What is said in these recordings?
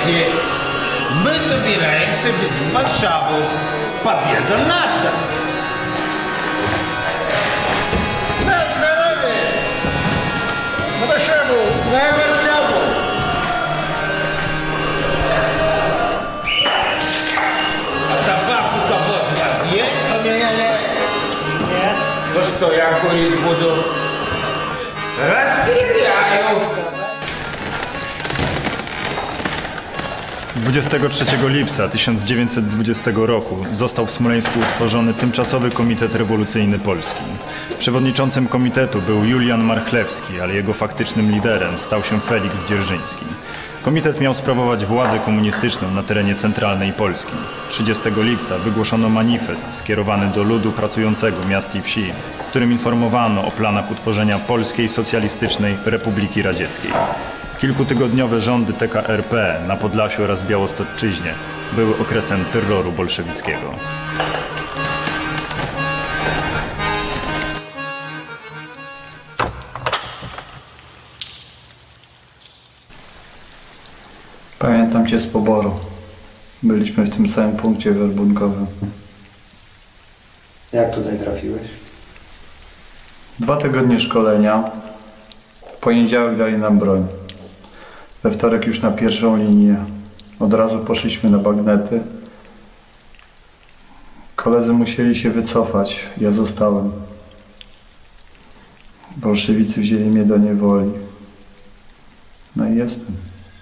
Давайте мы собираемся в Варшаву. Победа наша! На здоровье! На Варшаву! На Варшаву! А табак у кого-то у вас есть? У меня нет. Нет. Ну что, я курить буду? Расстреляю! 23 lipca 1920 roku został w Smoleńsku utworzony Tymczasowy Komitet Rewolucyjny Polski. Przewodniczącym komitetu był Julian Marchlewski, ale jego faktycznym liderem stał się Feliks Dzierżyński. Komitet miał sprawować władzę komunistyczną na terenie centralnej Polski. 30 lipca wygłoszono manifest skierowany do ludu pracującego miast i wsi, w którym informowano o planach utworzenia Polskiej Socjalistycznej Republiki Radzieckiej. Kilkutygodniowe rządy TKRP na Podlasiu oraz Białostoczyźnie były okresem terroru bolszewickiego. Pamiętam cię z poboru. Byliśmy w tym samym punkcie werbunkowym. Jak tutaj trafiłeś? 2 tygodnie szkolenia. W poniedziałek dali nam broń. We wtorek już na pierwszą linię. Od razu poszliśmy na bagnety. Koledzy musieli się wycofać. Ja zostałem. Bolszewicy wzięli mnie do niewoli. No i jestem.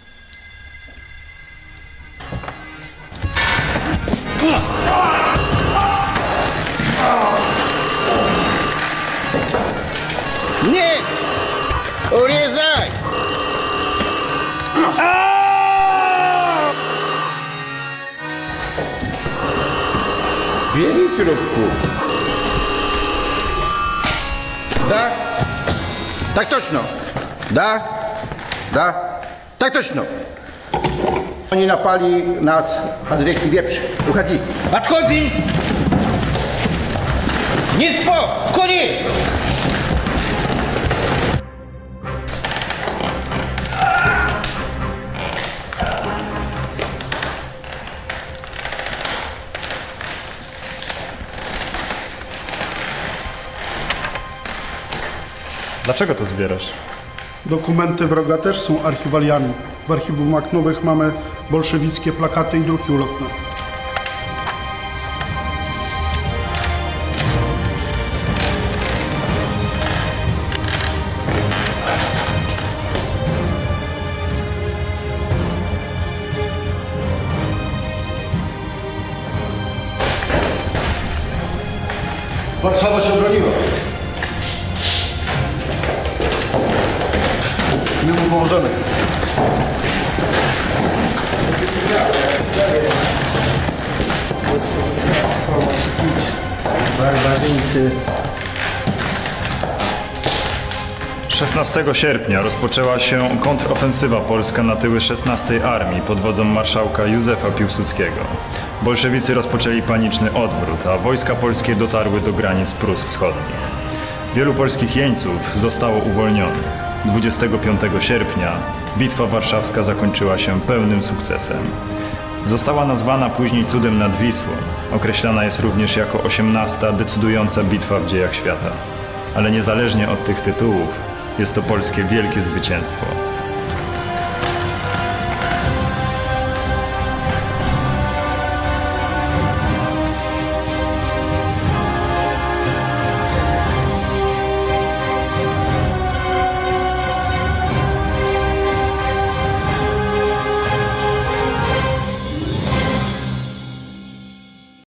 Nie! Urezaj! Бери трубку. Да? Так точно. Да? Да? Так точно. Они напали нас от реки Вепш. Уходи. Отходим! Не спор! Кури! Dlaczego to zbierasz? Dokumenty wroga też są archiwaliami. W archiwum Maknowych mamy bolszewickie plakaty i druki ulotne. Warszawa się obroniła. My mu pomożemy. Barbarzyńcy. 16 sierpnia rozpoczęła się kontrofensywa polska na tyły 16 Armii pod wodzą marszałka Józefa Piłsudskiego. Bolszewicy rozpoczęli paniczny odwrót, a wojska polskie dotarły do granic Prus Wschodnich. Wielu polskich jeńców zostało uwolnionych. 25 sierpnia Bitwa Warszawska zakończyła się pełnym sukcesem. Została nazwana później Cudem nad Wisłą. Określana jest również jako 18. decydująca bitwa w dziejach świata. Ale niezależnie od tych tytułów, jest to polskie wielkie zwycięstwo.